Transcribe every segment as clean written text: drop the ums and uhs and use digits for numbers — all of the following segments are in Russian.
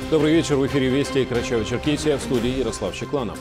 Добрый вечер. В эфире Вести Карачаево-Черкесия, в студии Ярослав Чекланов.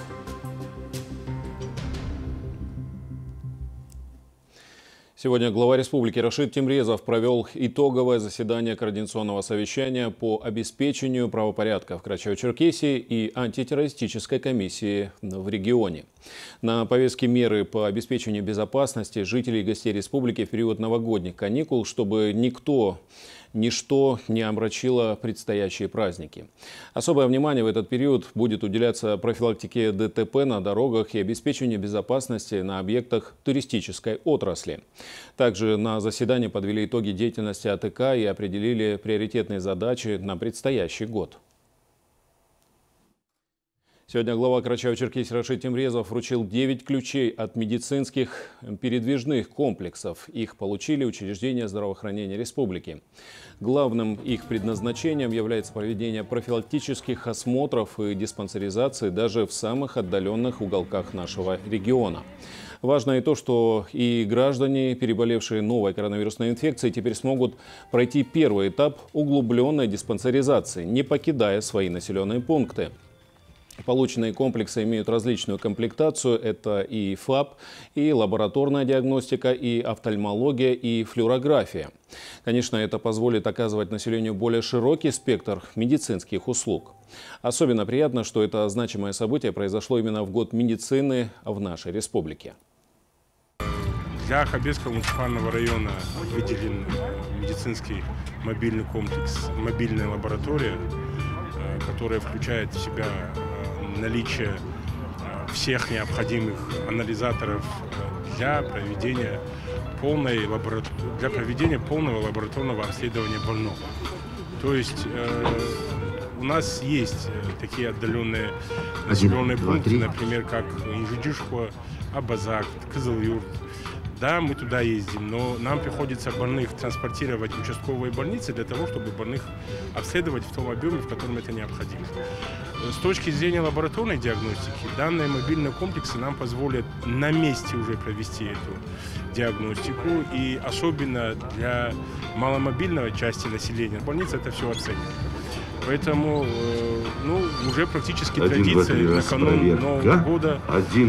Сегодня глава республики Рашид Темрезов провел итоговое заседание Координационного совещания по обеспечению правопорядка в Карачаево-Черкесии и антитеррористической комиссии в регионе. На повестке меры по обеспечению безопасности жителей и гостей республики в период новогодних каникул, чтобы ничто не омрачило предстоящие праздники. Особое внимание в этот период будет уделяться профилактике ДТП на дорогах и обеспечению безопасности на объектах туристической отрасли. Также на заседании подвели итоги деятельности АТК и определили приоритетные задачи на предстоящий год. Сегодня глава Карачаево-Черкесии Рашид Темрезов вручил 9 ключей от медицинских передвижных комплексов. Их получили учреждения здравоохранения республики. Главным их предназначением является проведение профилактических осмотров и диспансеризации даже в самых отдаленных уголках нашего региона. Важно и то, что и граждане, переболевшие новой коронавирусной инфекцией, теперь смогут пройти первый этап углубленной диспансеризации, не покидая свои населенные пункты. Полученные комплексы имеют различную комплектацию. Это и ФАП, и лабораторная диагностика, и офтальмология, и флюорография. Конечно, это позволит оказывать населению более широкий спектр медицинских услуг. Особенно приятно, что это значимое событие произошло именно в год медицины в нашей республике. Для Хабельского муниципального района выделен медицинский мобильный комплекс, мобильная лаборатория, которая включает в себя наличие всех необходимых анализаторов для проведения полного лабораторного обследования больного. То есть у нас есть такие отдаленные населенные пункты, например, как Инжидюшко, Абазак, Кызылюрт. Да, мы туда ездим, но нам приходится больных транспортировать в участковые больницы для того, чтобы больных обследовать в том объеме, в котором это необходимо. С точки зрения лабораторной диагностики, данные мобильные комплексы нам позволят на месте уже провести эту диагностику. И особенно для маломобильной части населения больница это все оценит. Поэтому уже практически традиция накануне Нового года.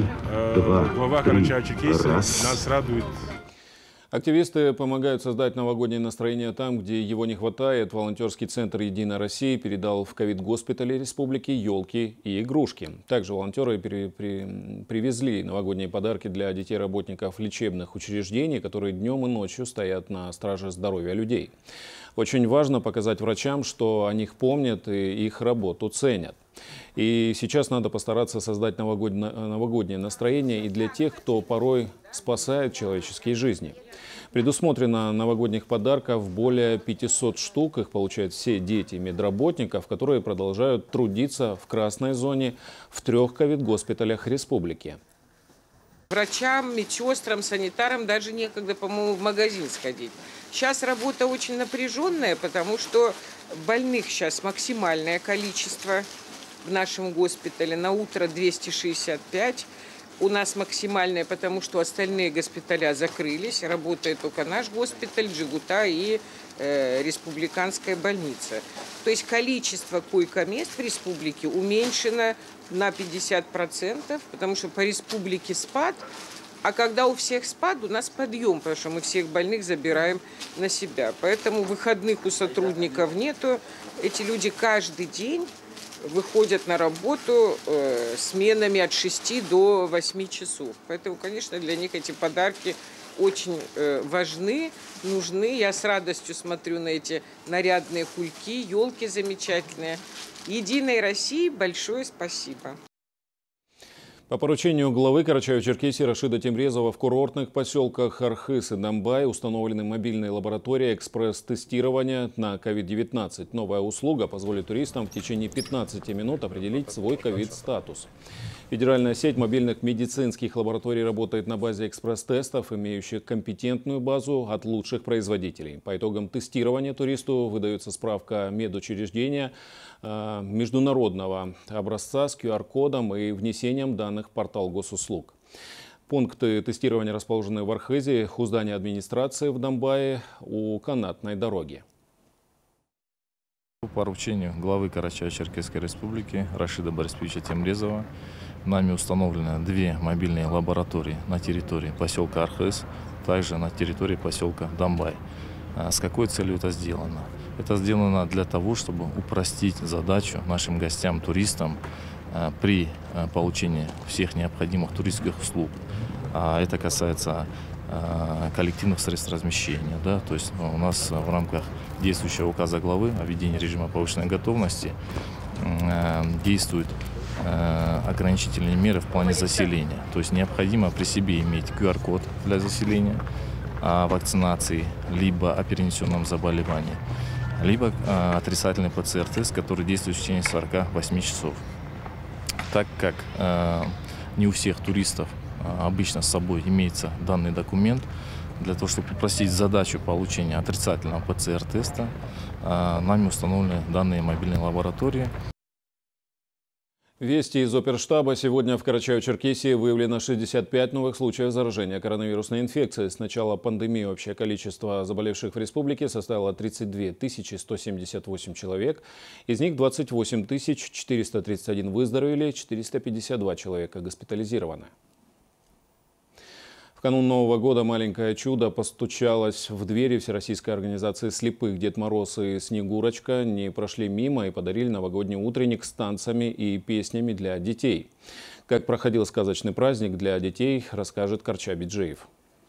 Глава Карачаево-Черкесии нас радует. Активисты помогают создать новогоднее настроение там, где его не хватает. Волонтерский центр «Единая Россия» передал в ковид-госпитале республики елки и игрушки. Также волонтеры привезли новогодние подарки для детей-работников лечебных учреждений, которые днем и ночью стоят на страже здоровья людей. Очень важно показать врачам, что о них помнят и их работу ценят. И сейчас надо постараться создать новогоднее настроение и для тех, кто порой спасает человеческие жизни. Предусмотрено новогодних подарков более 500 штук. Их получают все дети медработников, которые продолжают трудиться в красной зоне в 3 ковид-госпиталях республики. Врачам, медсестрам, санитарам даже некогда, по-моему, в магазин сходить. Сейчас работа очень напряженная, потому что больных сейчас максимальное количество в нашем госпитале. На утро 265. У нас максимальное, потому что остальные госпиталя закрылись. Работает только наш госпиталь, Джигута и республиканская больница. То есть количество койко-мест в республике уменьшено на 50%, потому что по республике спад. А когда у всех спад, у нас подъем, потому что мы всех больных забираем на себя. Поэтому выходных у сотрудников нету. Эти люди каждый день выходят на работу сменами от 6 до 8 часов. Поэтому, конечно, для них эти подарки очень важны, нужны. Я с радостью смотрю на эти нарядные кульки, елки замечательные. Единой России большое спасибо. По поручению главы Карачаево-Черкесии Рашида Темрезова в курортных поселках Архыз и Дамбай установлены мобильные лаборатории экспресс-тестирования на COVID-19. Новая услуга позволит туристам в течение 15 минут определить свой ковид-статус. Федеральная сеть мобильных медицинских лабораторий работает на базе экспресс-тестов, имеющих компетентную базу от лучших производителей. По итогам тестирования туристу выдается справка медучреждения международного образца с QR-кодом и внесением данных в портал госуслуг. Пункты тестирования расположены в Архызе, у здания администрации в Дамбае, у канатной дороги. По поручению главы Карачаево-Черкесской республики Рашида Борисовича Темрезова нами установлены 2 мобильные лаборатории на территории поселка Архыз, также на территории поселка Домбай. С какой целью это сделано? Это сделано для того, чтобы упростить задачу нашим гостям, туристам при получении всех необходимых туристских услуг. Это касается коллективных средств размещения. Да? То есть у нас в рамках действующего указа главы о введении режима повышенной готовности действуют ограничительные меры в плане заселения. То есть необходимо при себе иметь QR-код для заселения, о вакцинации, либо о перенесенном заболевании, либо отрицательный ПЦР-тест, который действует в течение 48 часов. Так как не у всех туристов обычно с собой имеется данный документ, для того, чтобы упростить задачу получения отрицательного ПЦР-теста, нами установлены данные мобильные лаборатории. Вести из оперштаба. Сегодня в Карачаево-Черкесии выявлено 65 новых случаев заражения коронавирусной инфекцией. С начала пандемии общее количество заболевших в республике составило 32 178 человек. Из них 28 431 выздоровели, 452 человека госпитализированы. В канун Нового года маленькое чудо постучалось в двери Всероссийской организации слепых. Дед Мороз и Снегурочка не прошли мимо и подарили новогодний утренник с танцами и песнями для детей. Как проходил сказочный праздник для детей, расскажет Карча Биджиев.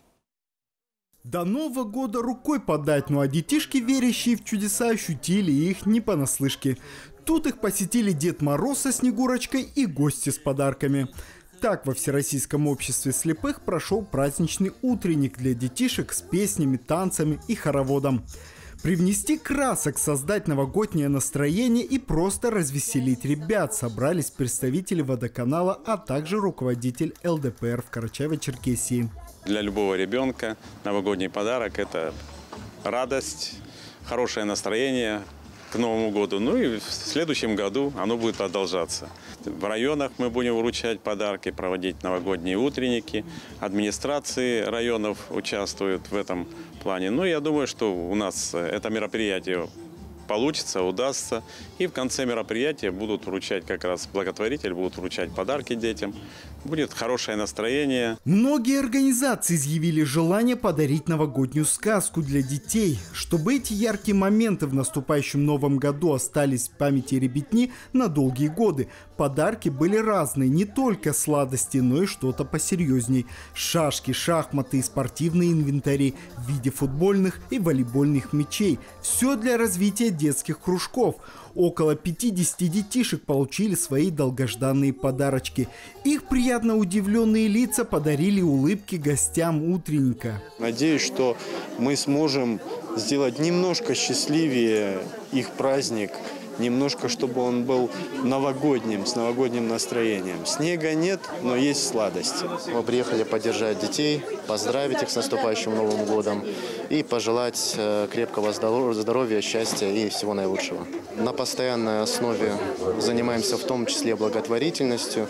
До Нового года рукой подать, а детишки, верящие в чудеса, ощутили их не понаслышке. Тут их посетили Дед Мороз со Снегурочкой и гости с подарками. Так во Всероссийском обществе слепых прошел праздничный утренник для детишек с песнями, танцами и хороводом. Привнести красок, создать новогоднее настроение и просто развеселить ребят собрались представители водоканала, а также руководитель ЛДПР в Карачаево-Черкесии. Для любого ребенка новогодний подарок – это радость, хорошее настроение к Новому году. Ну и в следующем году оно будет продолжаться. В районах мы будем вручать подарки, проводить новогодние утренники. Администрации районов участвуют в этом плане. Ну, я думаю, что у нас это мероприятие получится, удастся. И в конце мероприятия будут вручать, как раз благотворители будут вручать подарки детям. Будет хорошее настроение. Многие организации изъявили желание подарить новогоднюю сказку для детей. Чтобы эти яркие моменты в наступающем новом году остались в памяти ребятни на долгие годы, подарки были разные. Не только сладости, но и что-то посерьезней. Шашки, шахматы и спортивные инвентари в виде футбольных и волейбольных мячей. Все для развития детских кружков. Около 50 детишек получили свои долгожданные подарочки. Их приятно удивленные лица подарили улыбки гостям утренника. Надеюсь, что мы сможем сделать немножко счастливее их праздник, немножко, чтобы он был новогодним, с новогодним настроением. Снега нет, но есть сладости. Мы приехали поддержать детей, поздравить их с наступающим Новым годом и пожелать крепкого здоровья, счастья и всего наилучшего. На постоянной основе занимаемся в том числе благотворительностью.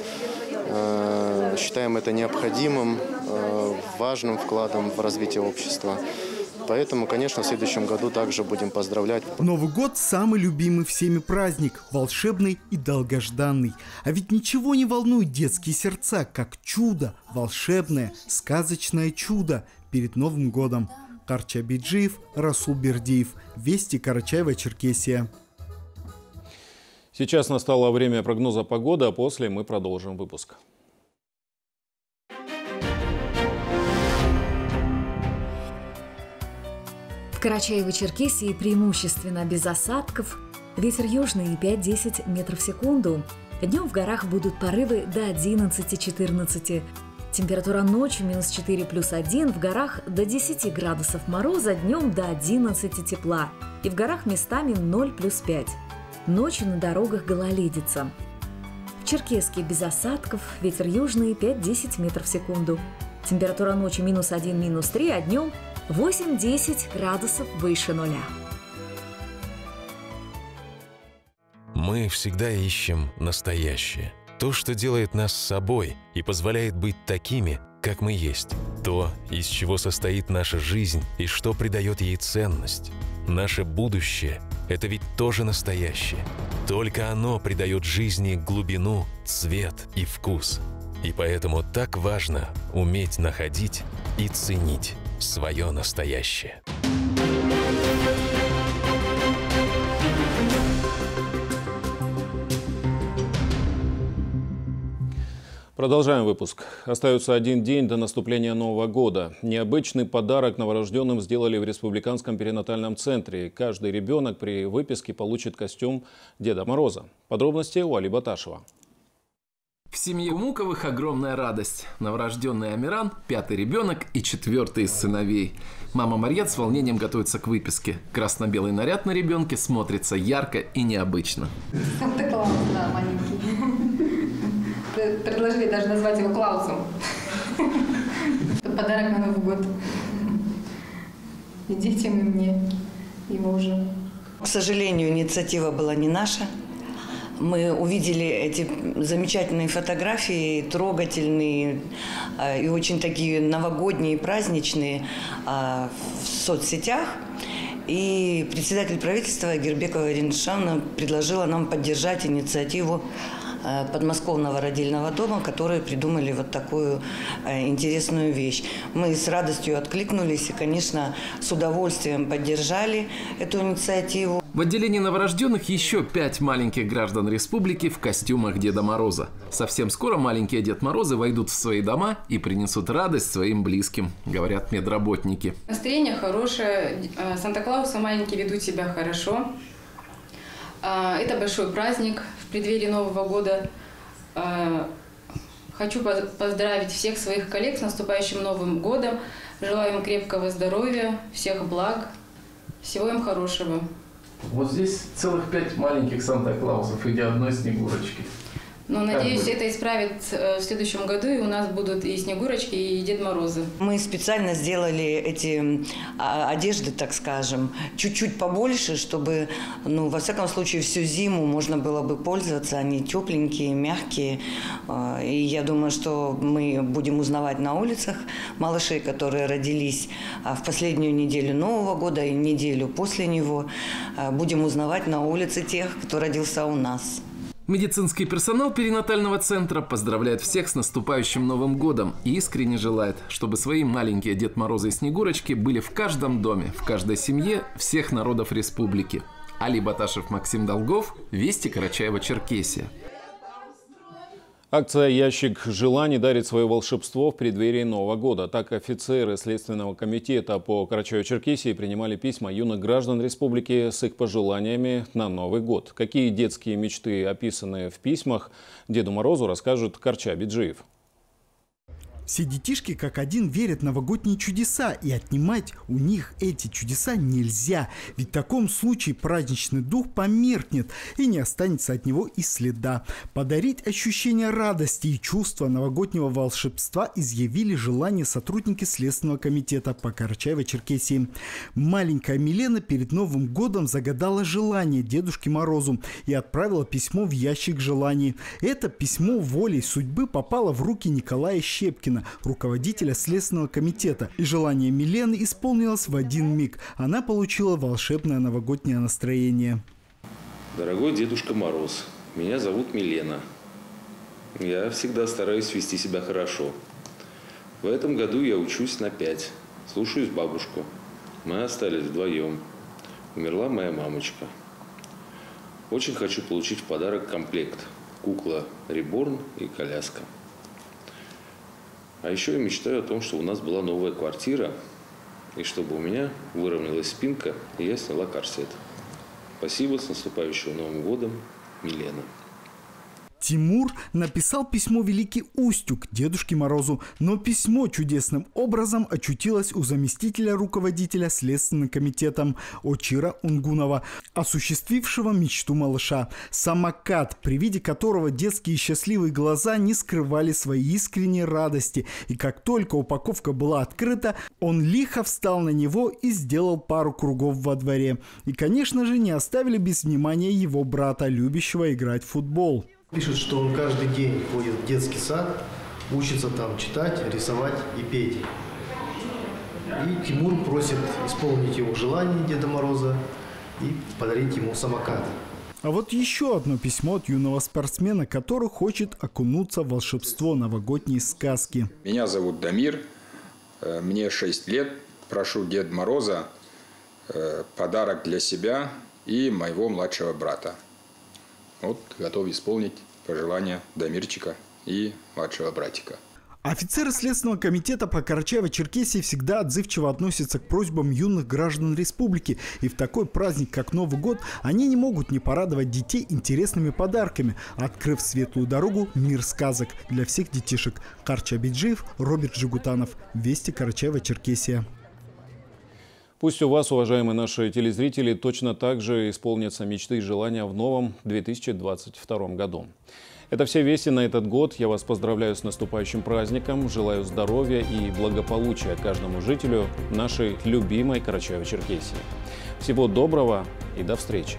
Считаем это необходимым, важным вкладом в развитие общества. Поэтому, конечно, в следующем году также будем поздравлять. Новый год – самый любимый всеми праздник, волшебный и долгожданный. А ведь ничего не волнует детские сердца, как чудо, волшебное, сказочное чудо перед Новым годом. Карча Биджиев, Расул Бердиев. Вести, Карачаево-Черкесия. Сейчас настало время прогноза погоды, а после мы продолжим выпуск. В Карачаево-Черкесии преимущественно без осадков. Ветер южный 5-10 метров в секунду. Днем в горах будут порывы до 11-14. Температура ночью -4 +1, в горах до 10 градусов мороза, днем до 11 тепла. И в горах местами 0 +5. Ночью на дорогах гололедица. В Черкесске без осадков, ветер южный 5-10 метров в секунду. Температура ночью -1, -3, а днем 8-10 градусов выше нуля. Мы всегда ищем настоящее. То, что делает нас собой и позволяет быть такими, как мы есть. То, из чего состоит наша жизнь и что придает ей ценность. Наше будущее это ведь тоже настоящее. Только оно придает жизни глубину, цвет и вкус. И поэтому так важно уметь находить и ценить свое настоящее. Продолжаем выпуск. Остается один день до наступления Нового года. Необычный подарок новорожденным сделали в Республиканском перинатальном центре. Каждый ребенок при выписке получит костюм Деда Мороза. Подробности у Али Баташева. В семье Муковых огромная радость. Новорожденный Амиран, 5-й ребенок и 4-й из сыновей. Мама Марьят с волнением готовится к выписке. Красно-белый наряд на ребенке смотрится ярко и необычно. Санта-Клаус, да, маленький. Предложили даже назвать его Клаусом. Это подарок на Новый год. И детям, и мне, и мужу. К сожалению, инициатива была не наша. Мы увидели эти замечательные фотографии, трогательные и очень такие новогодние, праздничные в соцсетях. И председатель правительства Гербекова Ирина Шановна предложила нам поддержать инициативу подмосковного родильного дома, которые придумали вот такую интересную вещь. Мы с радостью откликнулись и, конечно, с удовольствием поддержали эту инициативу. В отделении новорожденных еще 5 маленьких граждан республики в костюмах Деда Мороза. Совсем скоро маленькие Дед Морозы войдут в свои дома и принесут радость своим близким, говорят медработники. Настроение хорошее, Санта-Клауса маленькие ведут себя хорошо. Это большой праздник в преддверии Нового года. Хочу поздравить всех своих коллег с наступающим Новым годом. Желаю им крепкого здоровья, всех благ, всего им хорошего. Вот здесь целых 5 маленьких Санта-Клаусов и одной Снегурочки. Но, надеюсь, это исправит в следующем году, и у нас будут и Снегурочки, и Дед Морозы. Мы специально сделали эти одежды, так скажем, чуть-чуть побольше, чтобы, во всяком случае, всю зиму можно было бы пользоваться. Они тепленькие, мягкие. И я думаю, что мы будем узнавать на улицах малышей, которые родились в последнюю неделю Нового года и неделю после него. Будем узнавать на улице тех, кто родился у нас. Медицинский персонал перинатального центра поздравляет всех с наступающим Новым годом и искренне желает, чтобы свои маленькие Дед Морозы и Снегурочки были в каждом доме, в каждой семье всех народов республики. Али Баташев, Максим Долгов, Вести, Карачаево-Черкесия. Акция «Ящик желаний» дарит свое волшебство в преддверии Нового года. Так офицеры Следственного комитета по Карачаево-Черкесии принимали письма юных граждан республики с их пожеланиями на Новый год. Какие детские мечты описаны в письмах, Деду Морозу расскажет Карча Биджиев. Все детишки как один верят в новогодние чудеса, и отнимать у них эти чудеса нельзя. Ведь в таком случае праздничный дух померкнет и не останется от него и следа. Подарить ощущение радости и чувства новогоднего волшебства изъявили желание сотрудники Следственного комитета по Карачаево-Черкесии. Маленькая Милена перед Новым годом загадала желание Дедушке Морозу и отправила письмо в ящик желаний. Это письмо волей судьбы попало в руки Николая Щепкина, руководителя Следственного комитета. И желание Милены исполнилось в один миг. Она получила волшебное новогоднее настроение. Дорогой Дедушка Мороз, меня зовут Милена. Я всегда стараюсь вести себя хорошо. В этом году я учусь на 5. Слушаюсь бабушку. Мы остались вдвоем. Умерла моя мамочка. Очень хочу получить в подарок комплект. Кукла Реборн и коляска. А еще я мечтаю о том, что у нас была новая квартира, и чтобы у меня выровнялась спинка, и я сняла корсет. Спасибо, с наступающим Новым годом, Милена. Тимур написал письмо Великий Устюг Дедушке Морозу, но письмо чудесным образом очутилось у заместителя руководителя Следственным комитетом Очира Унгунова, осуществившего мечту малыша. Самокат, при виде которого детские счастливые глаза не скрывали своей искренней радости, и как только упаковка была открыта, он лихо встал на него и сделал пару кругов во дворе. И, конечно же, не оставили без внимания его брата, любящего играть в футбол. Пишет, что он каждый день ходит в детский сад, учится там читать, рисовать и петь. И Тимур просит исполнить его желание Деда Мороза и подарить ему самокат. А вот еще одно письмо от юного спортсмена, который хочет окунуться в волшебство новогодней сказки. Меня зовут Дамир, мне 6 лет. Прошу Деда Мороза подарок для себя и моего младшего брата. Вот готов исполнить пожелания Дамирчика и младшего братика. Офицеры Следственного комитета по Карачаево-Черкесии всегда отзывчиво относятся к просьбам юных граждан республики. И в такой праздник, как Новый год, они не могут не порадовать детей интересными подарками, открыв светлую дорогу «Мир сказок» для всех детишек. Карча Абиджиев, Роберт Жигутанов. Вести, Карачаево-Черкесия. Пусть у вас, уважаемые наши телезрители, точно так же исполнятся мечты и желания в новом 2022 году. Это все вести на этот год. Я вас поздравляю с наступающим праздником. Желаю здоровья и благополучия каждому жителю нашей любимой Карачаево-Черкесии. Всего доброго и до встречи!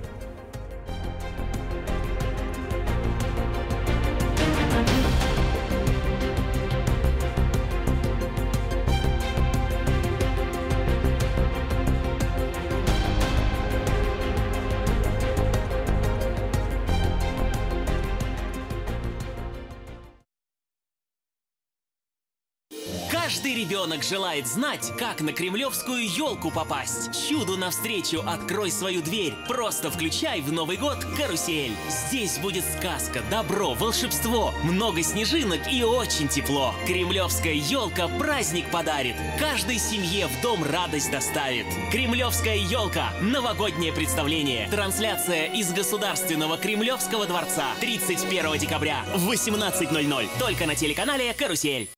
Каждый ребенок желает знать, как на кремлевскую елку попасть. Чуду навстречу открой свою дверь. Просто включай в Новый год карусель. Здесь будет сказка, добро, волшебство, много снежинок и очень тепло. Кремлевская елка праздник подарит. Каждой семье в дом радость доставит. Кремлевская елка. Новогоднее представление. Трансляция из Государственного Кремлевского дворца. 31 декабря в 18:00. Только на телеканале «Карусель».